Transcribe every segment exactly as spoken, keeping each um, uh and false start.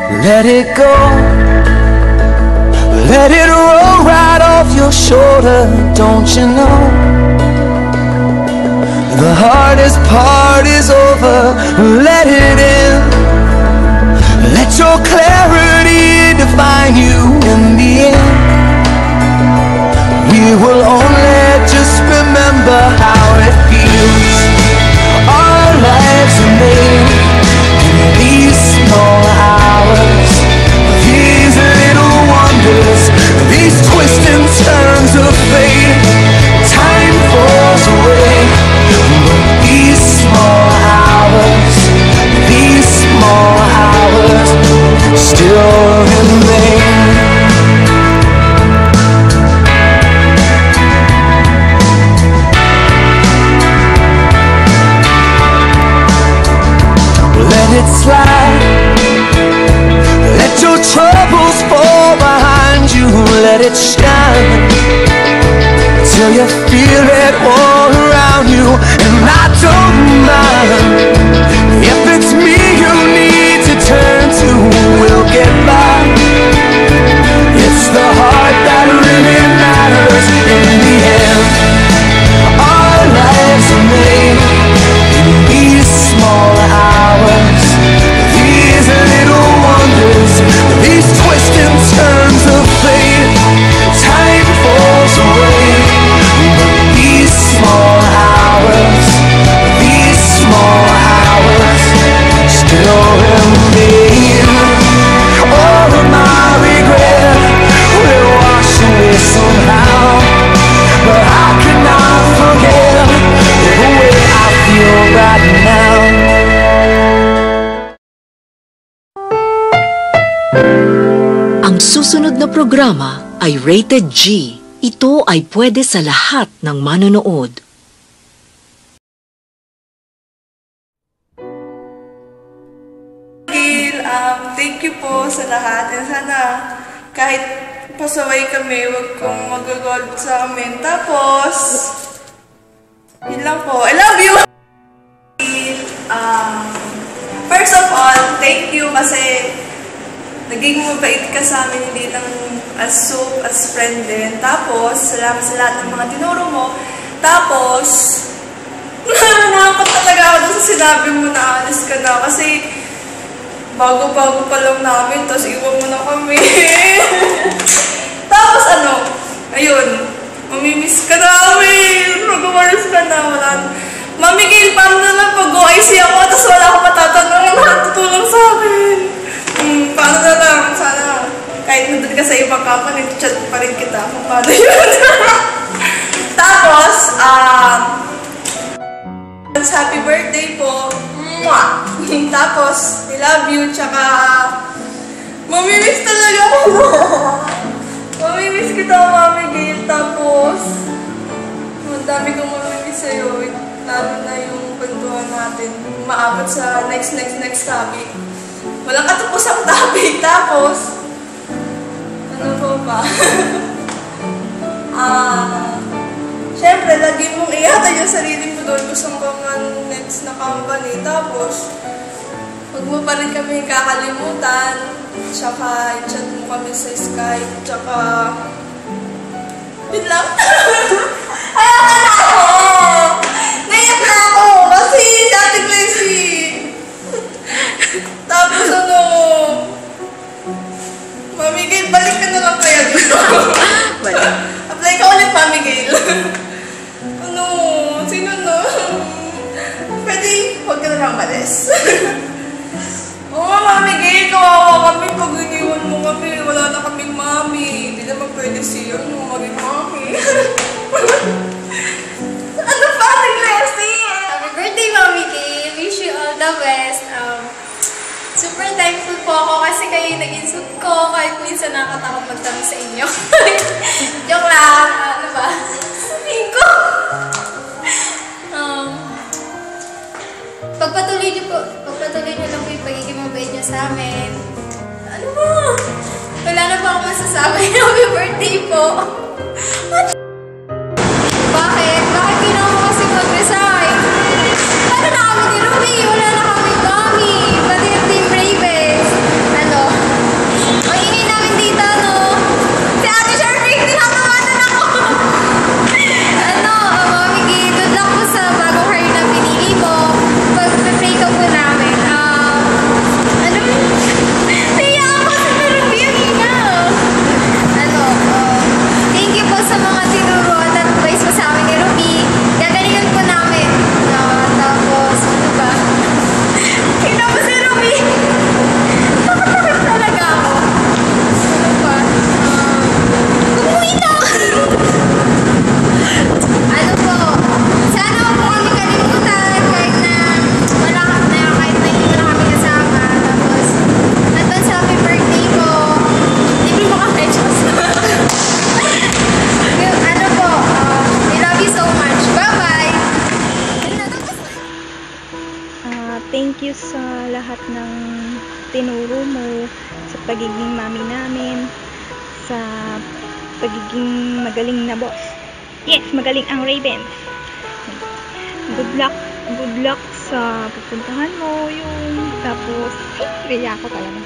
Let it go. Let it roll right off your shoulder, don't you know? The hardest part is over, let it in. Let your clarity define you in the end. We will only just remember how it feels. Our lives are made in these small hours, these little wonders, these twists and turns of fate. Time falls away, but these small hours, these small hours still remain. Let it slide. Let your troubles fall behind you. Let it shine till you feel it all around you. And I don't mind if it's me you need to turn to. We'll get by. It's the heart that really matters in the end. Our lives are made in these small hours, these little wonders, these twists and turns of fate. Time falls away, but these small hours, these small hours still remain. All of my regret will wash away somehow, but I cannot forget the way I feel right now. Ang susunod na programa ay rated G. Ito ay pwede sa lahat ng manonood. Gail, um, thank you po sa lahat. And sana kahit pasaway kami, huwag kong mag-gold sa amin. Tapos, yun lang po. I love you! Um, first of all, thank you kasi naging mabait ka sa amin, hindi lang as soup, as friend din. Tapos, salamat sa lahat ng mga tinuro mo. Tapos, nakakot talaga ako dun sa sinabi mo na alis ka na. Kasi, bago-bago pa lang namin, tapos iwan mo na kami. Tapos ano, ayun, mamimiss ka namin. Mag-umaris ka na, wala. Mami Gail, paano na lang pag-O I C ako, tapos wala akong matatanong na tutulong sa amin. Hmm, paano na lang, sana, kahit nandun ka sa ibang company, chat pa rin kita kung paano yun. Tapos, um, happy birthday po. Mwah! Tapos, I love you, tsaka, mamimiss talaga ako. Mamimiss kita, Mami Gail. Tapos, ang dami kong mamimiss sa'yo. Lalo na yung kwentuhan natin. Maabot sa next, next, next topic. Walang katapos ang topic. Tapos, ano po ba? Ah, syempre, lagi mong ihatay yung sarili mo doon kung saan ka man next na company. Tapos, huwag mo pa rin kami kakalimutan. Tsaka, i-chat mo kami sa Skype. Tsaka, yun lang. Ayaw ka na ako! Naiyak na ako! Kasi, dati Gracie! Tapos ano, Mami Gail, balik ka na lang kaya dito. Apply ka ulit, Mami Gail. Ano, sino no? Pwede, huwag ka na lang malis. Oo nga, Mami Gail, kawawa kami pag iniwan mo kami. Wala na kaming mami. Hindi naman pwede siya no, maging mami. Ano pa, Ate Gracie? Happy birthday, Mami Gail. Wish you all the best. Um, super thankful po ako kasi kayo yung nag-insult ko kahit minsan nakakatakot magtanong sa inyo. Joke lang. Ano ba? Sabihin ko. um, pagpatuloy niyo po, pagpatuloy niyo lang po yung pagiging mabait niyo sa amin. Ano ba? Wala na po ako masasabi. Happy birthday po. What? Bakit? Bakit ginawa mo kasi mag-resign? Paano na kami ni Ruby? Wala na kami mami. Pati yung Team Bravest. Ano? pagiging mami namin, sa pagiging magaling na boss. Yes, magaling ang Ravens. Good luck, good luck sa pupuntahan mo yung tapos, ay, raya ko talaga.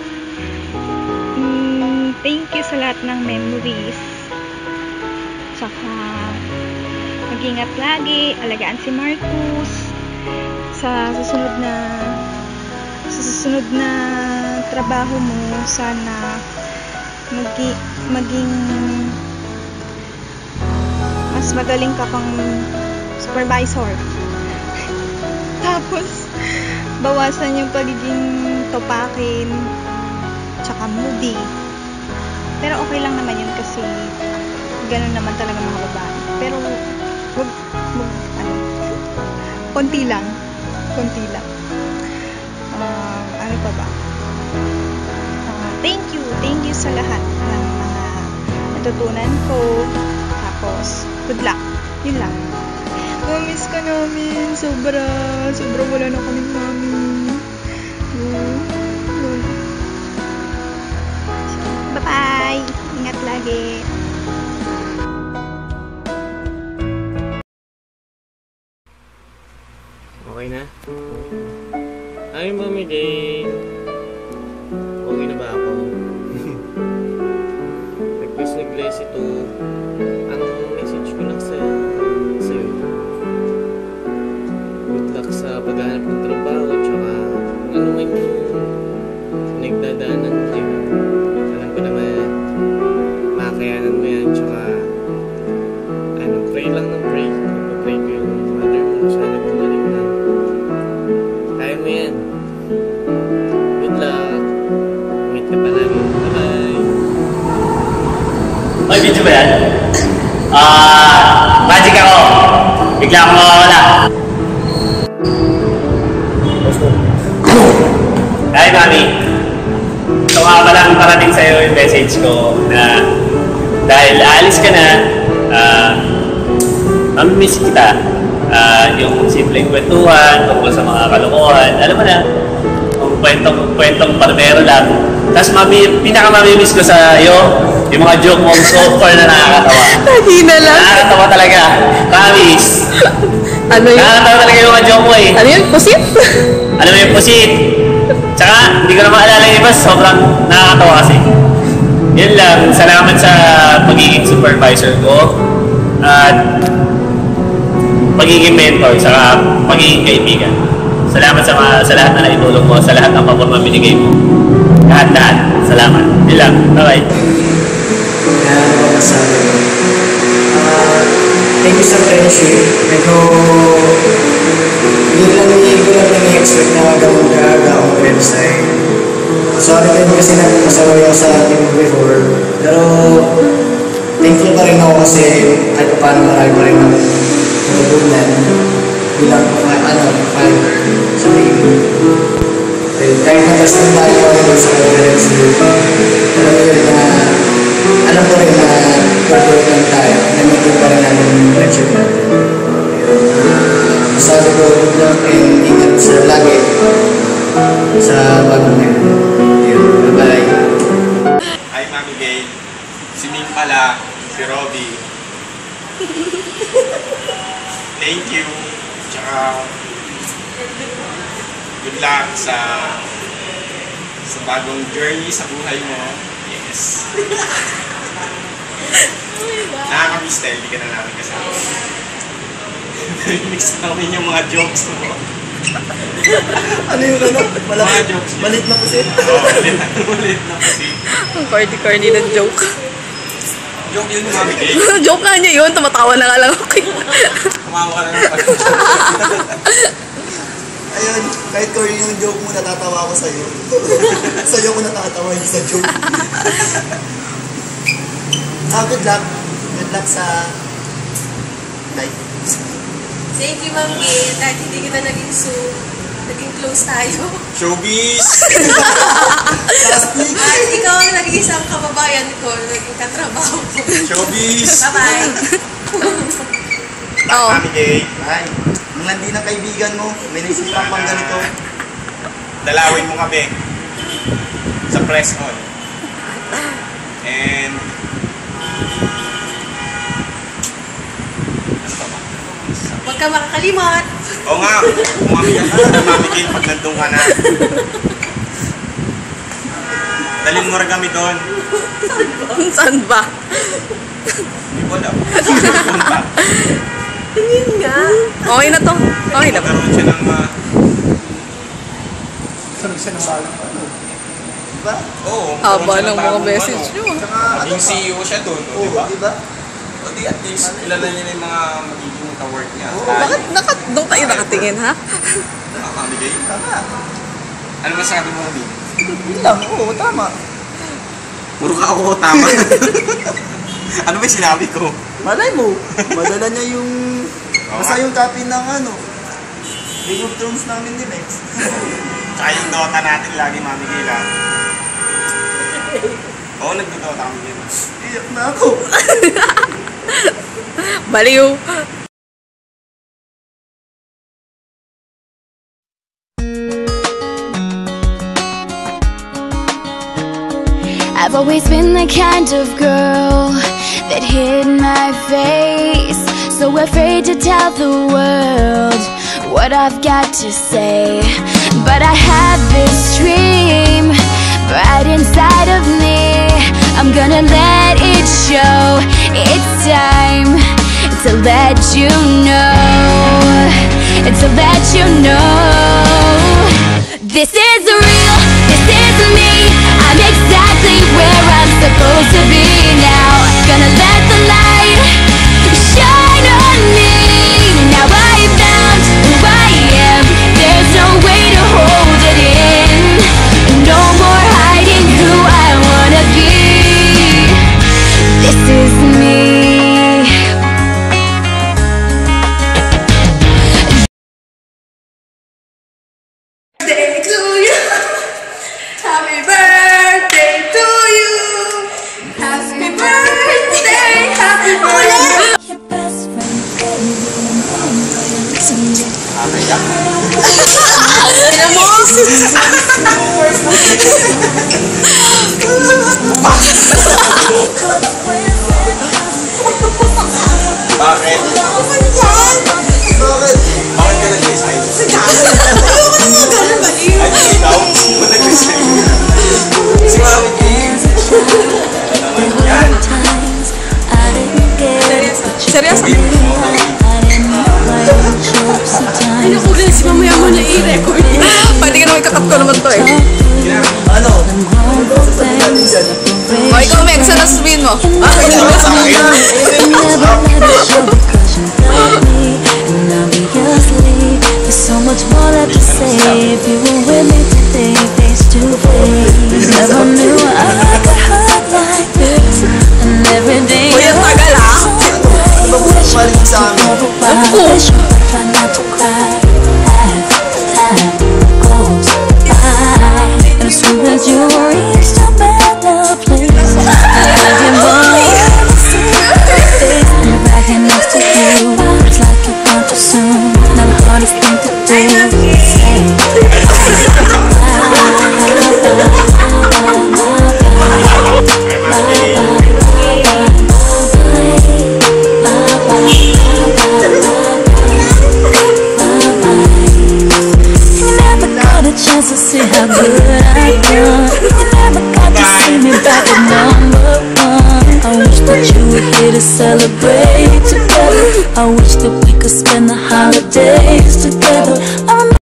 Mm, thank you sa lahat ng memories. Tsaka, mag-ingat lagi, alagaan si Marcus. Sa susunod na, sa susunod na trabaho mo, sana magi, maging mas magaling ka pang supervisor. Tapos, bawasan yung pagiging topakin, tsaka moody. Pero okay lang naman yun kasi ganun naman talaga mga babae. Pero, wag, wag, ano, konti lang. Konti lang. Uh, ano pa ba? Uh, thank you. Thank you sa lahat ng mga natutunan ko. Tapos, good luck. Yun lang. Mamiss ka namin. Sobra. Sobra wala na kaming mami. Uh, uh. Bye-bye. Ingat lagi. Okay na? Ay, Mami Gail. Okay na ba ako? Nag-bless nag-bless ito. Ang message ko lang sa sa'yo. Good luck sa paghahanap ng trabaho. Tsaka kung ano man yung nagdadaanan mo ngayon. Alam ko naman makakayanan mo yan. Tsaka ano, pray lang ng pray. Pag-pray ko yung mother mo. Sana gumaling na. Kaya mo yan. Good luck. Meet ka palagi. Bye-bye. May video ba yan? Ah, magic ako. Bigla akong mawawala. Hi, Mami. Ito nga palang parating sa'yo yung message ko na dahil aalis ka na, ah, mamimiss kita. Uh, yung simpleng kwentuhan tungkol sa mga kalokohan, alam mo na, yung kwentong, kwentong parmero lang. Tapos mami, pinaka-mamimiss ko sa iyo, yung mga joke mo so far na nakakatawa. Hindi na lang. Nakakatawa talaga. Promise. Ano yun? Nakakatawa talaga yung mga joke mo eh. Ano yun? Pusit? Ano yung pusit? Tsaka, hindi ko na maalala yung iba, sobrang nakakatawa kasi. Yun lang, salamat sa pagiging supervisor ko. At pagiging mentor, saka pagiging kaibigan. Salamat sa, mga, sa lahat na naitulong mo, sa lahat ng pabor na binigay mo. Lahat-lahat. Salamat. Yun lang. Bye-bye. Kaya ano ba masabi ko? Uh, thank you sa friendship. Medyo hindi lang hindi ko lang nang-expect na gawin ka ang website. Sorry din kasi nagpasaway ako sa atin before. Pero thankful pa rin ako kasi kahit paano marami pa rin ako natutunan bilang ano, fighter sa team. Kahit nagastan tayo ako sa conference, alam ko rin na alam ko rin na pag-work lang tayo, namitin pa rin natin yung friendship natin. Masabi ko lang and ingat sa lagi sa bagong ngayon. Bye-bye. Hi, Mami Gail. Si Ming pala, si Robby. Thank you. Tsaka good luck sa sa bagong journey sa buhay mo. Yes. Nakakamiss dahil hindi ka na namin kasama. Mix namin yung mga jokes mo. Ano yung ano? Mga jokes. Malit na pusit? Oo, malit na malit na pusit. Ang corny-corny na joke. Joke yun, Mami Gail. Joke nga niya yun, tumatawa na nga lang ako. Kumawa ka na ng pag Ayun, kahit corny yung joke mo, natatawa ako sa'yo. Sa'yo ko natatawa yung sa joke. Ah, good luck. Good luck sa life. Thank you, Ma'am Gail. Kahit hindi kita naging so, naging close tayo. Showbiz! At ikaw ang naging isang kababayan ko, naging katrabaho ko. Showbiz! Bye-bye! Oh. Mami Gail. Ay, mga hindi ng kaibigan mo, may naisipan pang ganito. Dalawin mo kami sa press hall. And Huwag ka makakalimot. oo nga, umami ka na, umami Gail pag nandun ka na. Dalhin mo rin kami doon. Saan ba? Hindi ko alam. Saan ba? Tingin nga. Okay na to. Okay na ba? Magkaroon siya ng uh, Sabi siya ng balang ano. Diba? oo, Haba magkaroon siya ng mga bagong message ano. nyo. Tsaka ano Maging pa? C E O siya doon, Oo, di ba? diba? O di at least, kilala niya na yung mga magiging ka-work niya. Bakit naka, doon tayo nakatingin, ha? Nakakamigay. Tama. Ano masabi mo kami? Yun lang, oo, tama. Puro ka ako tama. Ano ba yung sinabi ko? Malay mo, madala niya yung... Oo Basta nga. yung copy ng ano, Game of Thrones namin ni Mex. Tsaka yung Dota natin lagi mamigay lang. Oo, nagdo-Dota kami din. Iyak na ako. Baliw. I've always been the kind of girl that hid my face, so afraid to tell the world what I've got to say. But I had this dream right inside of me. I'm gonna let it show. It's time to let you know, to let you know. This is real, this is me. I'm exactly where I'm supposed to be now. Gonna let the light shine on me. Now I found who I am. There's no way to hold it in. No more hiding who I wanna be. This is me. Birthday to you. Happy birthday to you. Happy birthday, happy birthday. Your best friend, baby. Tignan mo. Bakit? Bakit? Bakit ka nag-resign? Ayoko na mga ganun, baliw. Ay, ikaw? Ba't nag-resign? Si Mami Gail. Naman yan. Seryoso? Ano ko guys, mamaya mo na i-record. Pwede ka naman ikakat ko naman to eh. Ano? O ikaw, Meg, saan nasubihin mo? Ah, Sa akin. There's so much more left to say. If you were with me today, face to face, never knew I could hurt like this. And every day Uy, ang tagal ah. Ano ba kung balik sa amin? try not to cry as time goes by. And as soon as you reach a better place, I give all and right here next to you. It's like you want too soon. Now the hardest thing to do is say you never got a chance to see how good I've done. You never got to see me back at number one. I wish that you were here to celebrate together. I wish that we could spend the holidays together.